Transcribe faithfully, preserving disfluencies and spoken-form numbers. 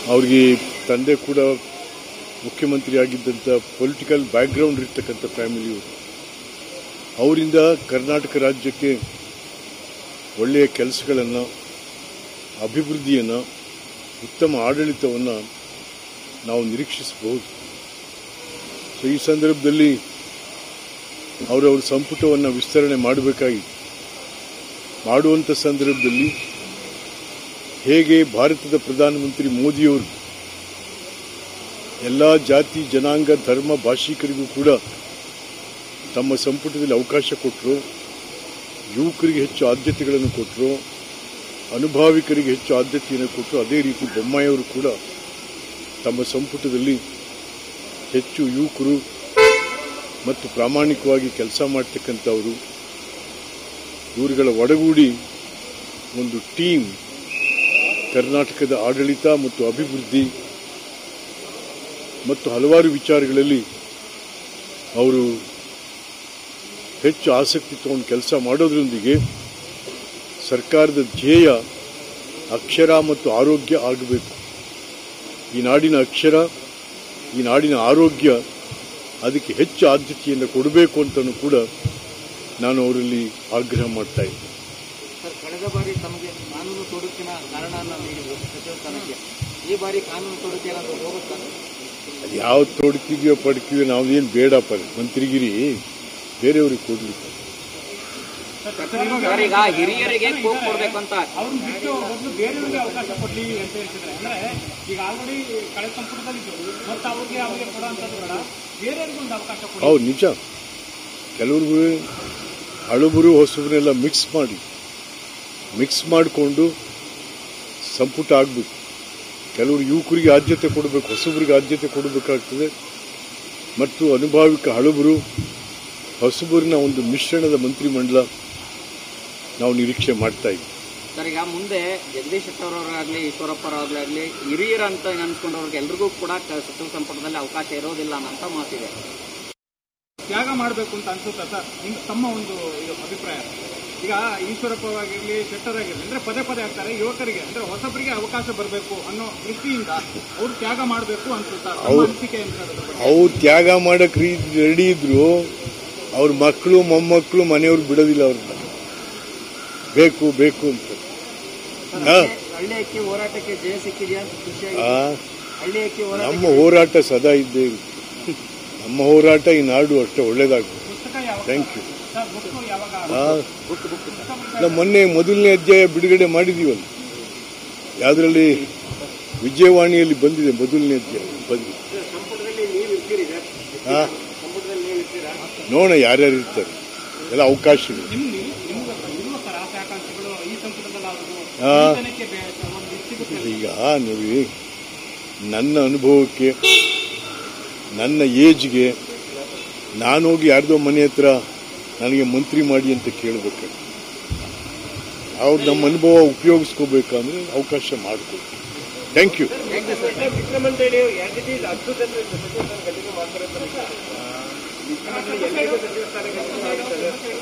ಅವ್ರಿಗೆ ತಂದೆ ಕೂಡ ಮುಖ್ಯಮಂತ್ರಿ ಆಗಿದ್ದಂಥ ಪೊಲಿಟಿಕಲ್ ಬ್ಯಾಕ್ಗ್ರೌಂಡ್ ಇರ್ತಕ್ಕಂಥ ಫ್ಯಾಮಿಲಿಯು. ಅವರಿಂದ ಕರ್ನಾಟಕ ರಾಜ್ಯಕ್ಕೆ ಒಳ್ಳೆಯ ಕೆಲಸಗಳನ್ನು, ಅಭಿವೃದ್ಧಿಯನ್ನು, ಉತ್ತಮ ಆಡಳಿತವನ್ನು ನಾವು ನಿರೀಕ್ಷಿಸಬಹುದು. ಸೊ ಈ ಸಂದರ್ಭದಲ್ಲಿ ಅವರವ್ರ ಸಂಪುಟವನ್ನು ವಿಸ್ತರಣೆ ಮಾಡಬೇಕಾಗಿದೆ. ಮಾಡುವಂಥ ಸಂದರ್ಭದಲ್ಲಿ ಹೇಗೆ ಭಾರತದ ಪ್ರಧಾನಮಂತ್ರಿ ಮೋದಿಯವರು ಎಲ್ಲ ಜಾತಿ, ಜನಾಂಗ, ಧರ್ಮ, ಭಾಷಿಕರಿಗೂ ಕೂಡ ತಮ್ಮ ಸಂಪುಟದಲ್ಲಿ ಅವಕಾಶ ಕೊಟ್ಟರು, ಯುವಕರಿಗೆ ಹೆಚ್ಚು ಆದ್ಯತೆಗಳನ್ನು ಕೊಟ್ಟರು, ಅನುಭಾವಿಕರಿಗೆ ಹೆಚ್ಚು ಆದ್ಯತೆಯನ್ನು ಕೊಟ್ಟರು, ಅದೇ ರೀತಿ ಬೊಮ್ಮಾಯಿಯವರು ಕೂಡ ತಮ್ಮ ಸಂಪುಟದಲ್ಲಿ ಹೆಚ್ಚು ಯುವಕರು ಮತ್ತು ಪ್ರಾಮಾಣಿಕವಾಗಿ ಕೆಲಸ ಮಾಡ್ತಕ್ಕಂಥವರು, ಇವರುಗಳ ಒಡಗೂಡಿ ಒಂದು ಟೀಮ್ ಕರ್ನಾಟಕದ ಆಡಳಿತ ಮತ್ತು ಅಭಿವೃದ್ಧಿ ಮತ್ತು ಹಲವಾರು ವಿಚಾರಗಳಲ್ಲಿ ಅವರು ಹೆಚ್ಚು ಆಸಕ್ತಿ ತಗೊಂಡು ಕೆಲಸ ಮಾಡೋದ್ರೊಂದಿಗೆ ಸರ್ಕಾರದ ಧ್ಯೇಯ ಅಕ್ಷರ ಮತ್ತು ಆರೋಗ್ಯ ಆಗಬೇಕು. ಈ ನಾಡಿನ ಅಕ್ಷರ, ಈ ನಾಡಿನ ಆರೋಗ್ಯ, ಅದಕ್ಕೆ ಹೆಚ್ಚು ಆದ್ಯತೆಯನ್ನು ಕೊಡಬೇಕು ಅಂತಲೂ ಕೂಡ ನಾನು ಅವರಲ್ಲಿ ಆಗ್ರಹ ಮಾಡ್ತಾ ಇದ್ದೆ. ಸರ್, ಕಳೆದ ಬಾರಿ ತಮಗೆ ಕಾನೂನು ತೊಡಕಿನ ಕಾರಣವನ್ನು ನೀಡಿದ್ರು ಸಚಿವ ಸ್ಥಾನಕ್ಕೆ. ಈ ಬಾರಿ ಕಾನೂನು ತೊಡಕು ಏನಾದರೂ ಹೋಗುತ್ತಾ? ಅದು ಯಾವ ತೊಡಕಿದೆಯೋ ಪಡಕಿದೆಯೋ ನಾವೇನು ಬೇಡಪ್ಪ, ಮಂತ್ರಿಗಿರಿ ಬೇರೆಯವ್ರಿಗೆ ಕೊಡ್ಲಿಕ್ಕೆ. ಈಗ ಹಿರಿಯರಿಗೆ ಕೋಪ್ ಕೊಡ್ಬೇಕು ಅಂತ ಅವ್ರನ್ನ ಬಿಟ್ಟು ಮೊದಲು ಬೇರೆಯವರಿಗೆ ಅವಕಾಶ ಕೊಡ್ಲಿ ಅಂತ ಹೇಳ್ತಿದ್ರೆ, ಅಂದ್ರೆ ಈಗ ಆಲ್ರೆಡಿ ಕಳೆದ ಸಂಪುಟದಲ್ಲಿ ಮತ್ತೆ ಅವ್ರಿಗೆ ಅವ್ರಿಗೆ ಕೊಡುವಂಥದ್ದು ಬೇಡ, ಬೇರೆಯವ್ರಿಗೆ ಒಂದು ಅವಕಾಶ ಕೊಡಿ. ಹೌದು, ನಿಜ. ಕೆಲವ್ರಿಗೂ ಹಳಬರು ಹೊಸಬರನ್ನೆಲ್ಲ ಮಿಕ್ಸ್ ಮಾಡಿ ಮಿಕ್ಸ್ ಮಾಡಿಕೊಂಡು ಸಂಪುಟ ಆಗಬೇಕು. ಕೆಲವರು ಯುವಕರಿಗೆ ಆದ್ಯತೆ ಕೊಡಬೇಕು, ಹೊಸಬರಿಗೆ ಆದ್ಯತೆ ಕೊಡಬೇಕಾಗ್ತದೆ. ಮತ್ತು ಅನುಭಾವಿಕ ಹಳಬರು, ಹೊಸಬರಿನ ಒಂದು ಮಿಶ್ರಣದ ಮಂತ್ರಿಮಂಡಲ ನಾವು ನಿರೀಕ್ಷೆ ಮಾಡ್ತಾ ಇದ್ದೀವಿ. ಸರ್, ಈಗ ಮುಂದೆ ಜಗದೀಶ್ ಶೆಟ್ಟರ್ ಅವರಾಗಲಿ, ಈಶ್ವರಪ್ಪರಾಗಲಿ ಹಿರಿಯರ ಅಂತ ಅನ್ಸ್ಕೊಂಡವ್ರಿಗೆ ಎಲ್ರಿಗೂ ಕೂಡ ಸಚಿವ ಸಂಪುಟದಲ್ಲಿ ಅವಕಾಶ ಇರೋದಿಲ್ಲ ಅನ್ನೋ ಮಾತಿದೆ. ತ್ಯಾಗ ಮಾಡಬೇಕು ಅಂತ ಅನ್ಸುತ್ತಾ ಸರ್, ನಿಮ್ ತಮ್ಮ ಒಂದು ಅಭಿಪ್ರಾಯ? ಈಗ ಈಶ್ವರಪ್ಪ ಆಗಿರಲಿ, ಶೆಟ್ಟರ್ ಆಗಿರಲಿ, ಅಂದ್ರೆ ಪದೇ ಪದೇ ಆಗ್ತಾರೆ ಯುವಕರಿಗೆ, ಅಂದ್ರೆ ಹೊಸಬರಿಗೆ ಅವಕಾಶ ಬರಬೇಕು ಅನ್ನೋ ದೃಷ್ಟಿಯಿಂದ ಅವ್ರು ತ್ಯಾಗ ಮಾಡಬೇಕು ಅನ್ಸುತ್ತಾ? ಅನಿಸಿಕೆ ಅವ್ರು ತ್ಯಾಗ ಮಾಡಕ್ ರೆಡಿ ಇದ್ರು, ಅವ್ರ ಮಕ್ಕಳು ಮೊಮ್ಮಕ್ಕಳು ಮನೆಯವ್ರು ಬಿಡೋದಿಲ್ಲ ಅವ್ರನ್ನ. ಬೇಕು ಬೇಕು ಅಂತ. ಹಳ್ಳಿ ಅಕ್ಕಿ ಹೋರಾಟಕ್ಕೆ ಜಯ ಸಿಕ್ಕಿದೆಯಾ? ಹಳ್ಳಿ ಅಕ್ಕಿ ನಮ್ಮ ಹೋರಾಟ ಸದಾ ಇದ್ದೇ ಇರುತ್ತೆ. ನಮ್ಮ ಹೋರಾಟ ಈ ನಾಡು ಅಷ್ಟೇ ಒಳ್ಳೇದಾಗುತ್ತೆ. Thank you. ನಾವು ಮೊನ್ನೆ ಮೊದಲನೇ ಅಧ್ಯಾಯ ಬಿಡುಗಡೆ ಮಾಡಿದೀವಲ್ಲ, ಯಾವುದರಲ್ಲಿ ವಿಜಯವಾಣಿಯಲ್ಲಿ ಬಂದಿದೆ ಮೊದಲನೇ ಅಧ್ಯಾಯ ಬಂದಿದೆ. ಹಾ, ನೋಡೋಣ ಯಾರ್ಯಾರು ಇರ್ತಾರೆ, ಎಲ್ಲ ಅವಕಾಶಗಳು. ಈಗ ನೋಡಿ, ನನ್ನ ಅನುಭವಕ್ಕೆ, ನನ್ನ ಏಜ್ಗೆ ನಾನು ಹೋಗಿ ಯಾರ್ದೋ ಮನೆ ಹತ್ರ ನನಗೆ ಮಂತ್ರಿ ಮಾಡಿ ಅಂತ ಕೇಳಬೇಕು. ಅವ್ರು ನಮ್ಮ ಅನುಭವ ಉಪಯೋಗಿಸ್ಕೋಬೇಕಂದ್ರೆ ಅವಕಾಶ ಮಾಡಿಕೊಡಿ. Thank you.